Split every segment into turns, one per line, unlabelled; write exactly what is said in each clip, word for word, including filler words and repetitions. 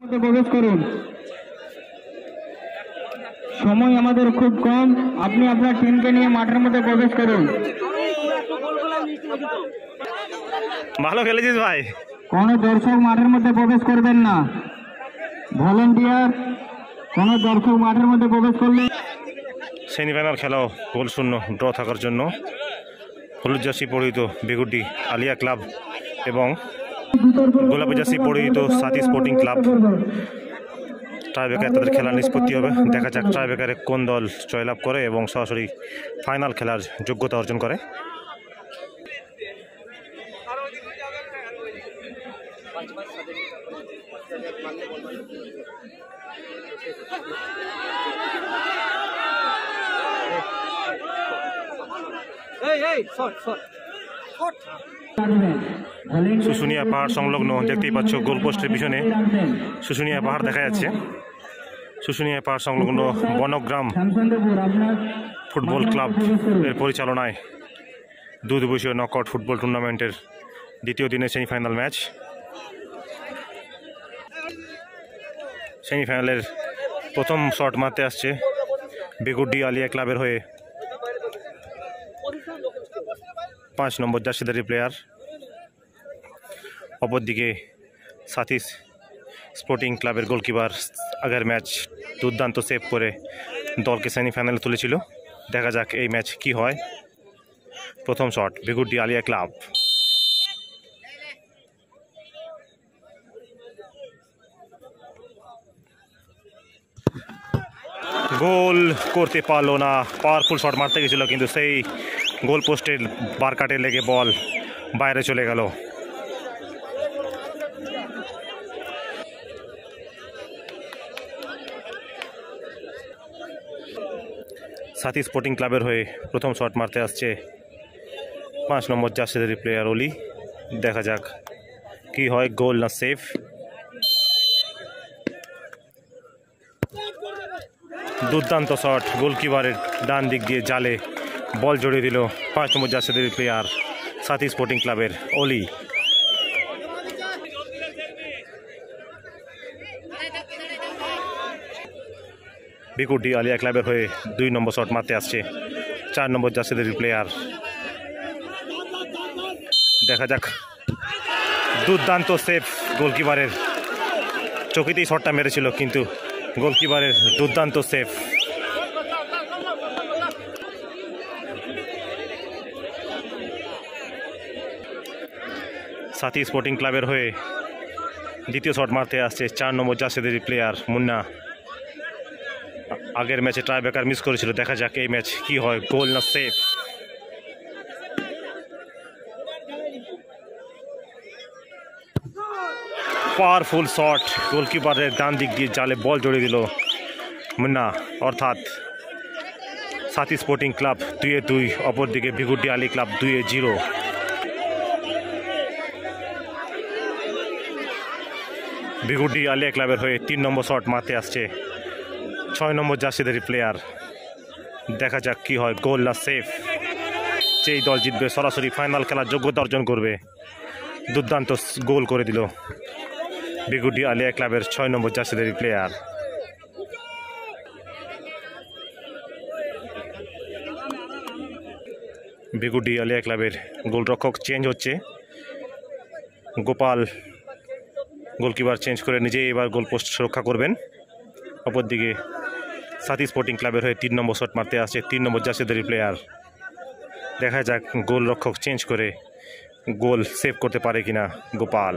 প্রবেশ করুন। সময় আমাদের খুব কম, আপনি আপনার টিমকে নিয়ে মাঠের মধ্যে প্রবেশ করুন।
ভালো খেলেছিস ভাই।
কোনো দর্শক মাঠের মধ্যে প্রবেশ করবেন না। ভলেন্টিয়ার কোনো দর্শক মাঠের মধ্যে প্রবেশ করলে।
সেমিফাইনাল খেলাও গোল শূন্য ড্র থাকার জন্য হলুদ জার্সি পরিহিত বেগুডি আলিয়া ক্লাব এবং গোলাপি জার্সি পরিহিত সাথী স্পোর্টিং ক্লাব ট্রাইব্রেকারে তাদের খেলার নিষ্পত্তি হবে। দেখা যাক ট্রাইব্রেকারে কোন দল জয়লাভ করে এবং সরাসরি ফাইনাল খেলার যোগ্যতা অর্জন করে। শুশুনিয়া পাহাড় সংলগ্ন দেখতেই পাচ্ছ গোলপোস্টের পিছনে শুশুনিয়া পাহাড় দেখা যাচ্ছে। শুশুনিয়া পাহাড় সংলগ্ন বনগ্রাম ফুটবল ক্লাব এর পরিচালনায় দুই দিবসীয় নকআউট ফুটবল টুর্নামেন্টের দ্বিতীয় দিনে সেমিফাইনাল ম্যাচ। সেমিফাইনালের প্রথম শট মারতে আসছে বেগুডি আলিয়া ক্লাবের হয়ে পাঁচ নম্বর জার্সিধারী প্লেয়ার। অপরদিকে সাথী স্পোর্টিং ক্লাবের গোলকিপার আগের ম্যাচ দুর্দান্ত সেভ করে দলকে সেমিফাইনালে তুলেছিল। দেখা যাক এই ম্যাচ কি হয়। প্রথম shot Begudi Aliya club, goal করতে পারলো না। পাওয়ারফুল শট মারতে গেছিল কিন্তু সেই গোল পোস্টের বার কাটে লেগে বল বাইরে চলে গেল। সাথী স্পোর্টিং ক্লাবের হয়ে প্রথম শট মারতে আসছে পাঁচ নম্বর জার্সিধারী প্লেয়ার অলি। দেখা যাক কি হয়, গোল না সেভ। দুর্দান্ত শট, গোলকিপারের ডান দিক দিয়ে জালে বল জড়িয়ে দিল পাঁচ নম্বর জার্সিধারী প্লেয়ার সাথী স্পোর্টিং ক্লাবের অলি। বেগুডি আলিয়া ক্লাবের হয়ে দুই নম্বর শট মারতে আসছে চার নম্বর জার্সিধারী প্লেয়ার। দেখা যাক, দুর্দান্ত সেভ গোলকিপারের। চকিতেই শটটা মেরেছিল কিন্তু গোলকিপারের দুর্দান্ত সেভ। সাথী স্পোর্টিং ক্লাবের হয়ে দ্বিতীয় শট মারতে আসছে চার নম্বর জার্সিধারী প্লেয়ার মুন্না। আগের ম্যাচে ট্রাইব্রেকার মিস করেছিল। দেখা যাক এই ম্যাচ কি হয়, গোল না সেভ। পাওয়ারফুল শট, গোলকিপারের ডান দিক দিয়ে জালে বল জড়িয়ে দিল মুন্না। অর্থাৎ সাথী স্পোর্টিং ক্লাব দুইয়ে দুই, অপরদিকে বেগুডি আলী ক্লাব দুইয়ে জিরো। বেগুডি আলিয়া ক্লাবের হয়ে তিন নম্বর শট মারতে আসছে ছয় নম্বর জার্সিধারী প্লেয়ার। দেখা যাক কি হয়, গোল না সেভ। যেই দল জিতবে সরাসরি ফাইনাল খেলার যোগ্যতা অর্জন করবে। দুর্দান্ত গোল করে দিল বেগুডি আলিয়া ক্লাবের ছয় নম্বর জার্সিধারী প্লেয়ার। বেগুডি আলিয়া ক্লাবের গোলরক্ষক চেঞ্জ হচ্ছে। গোপাল গোলকিপার চেঞ্জ করে নিজেই এবার গোল পোস্ট সুরক্ষা করবেন। অপরদিকে সাথী স্পোর্টিং ক্লাবের হয়ে তিন নম্বর শট মারতে আসছে তিন নম্বর জার্সিধারী প্লেয়ার। দেখা যাক গোল রক্ষক চেঞ্জ করে গোল সেভ করতে পারে কিনা গোপাল।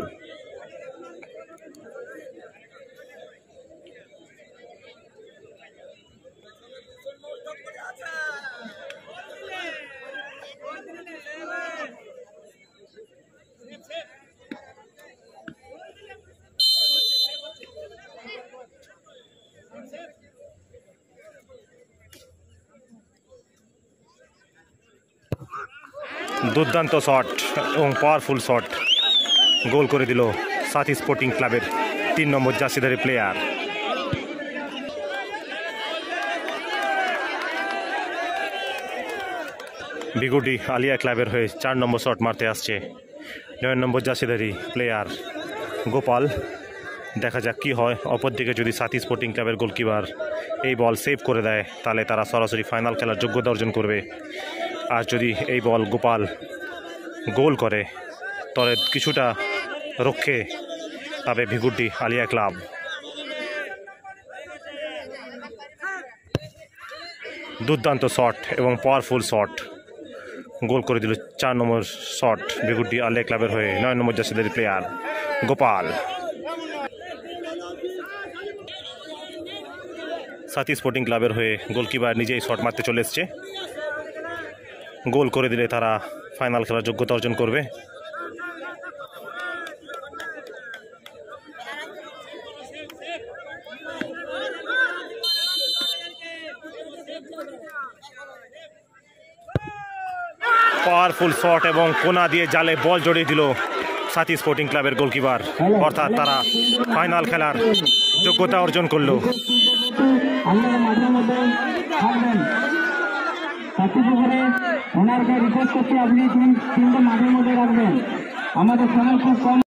দুর্দান্ত শট এবং পাওয়ারফুল শট, গোল করে দিল সাথী স্পোর্টিং ক্লাবের তিন নম্বর জার্সিধারী প্লেয়ার। বেগুডি আলিয়া ক্লাবের হয়ে চার নম্বর শট মারতে আসছে নয় নম্বর জার্সিধারী প্লেয়ার গোপাল। দেখা যাক কী হয়। অপরদিকে যদি সাথী স্পোর্টিং ক্লাবের গোলকিপার এই বল সেভ করে দেয় তাহলে তারা সরাসরি ফাইনাল খেলার যোগ্যতা অর্জন করবে। আর যদি এই বল গোপাল গোল করে তবে কিছুটা রক্ষে পাবে ভিগুড্ডি আলিয়া ক্লাব। দুর্দান্ত শট এবং পাওয়ারফুল শট, গোল করে দিল চার নম্বর শট ভিগুড্ডি আলিয়া ক্লাবের হয়ে নয় নম্বর জার্সিদের প্লেয়ার গোপাল। সাথী স্পোর্টিং ক্লাবের হয়ে গোলকিপার নিজেই শট মারতে চলে এসছে, গোল করে দিলে তারা ফাইনাল খেলার যোগ্যতা অর্জন করবে। পাওয়ারফুল শট এবং কোনা দিয়ে জালে বল জড়িয়ে দিল সাথী স্পোর্টিং ক্লাবের গোলকিপার, অর্থাৎ তারা ফাইনাল খেলার যোগ্যতা অর্জন করলো।
আপনারা মাঠের মধ্যে থাকবেন, সাথীপুকুরে ওনারকে রিকোয়েস্ট করছি আপনি তিনটে মাঠের মধ্যে রাখবেন, আমাদের সময় খুব কম।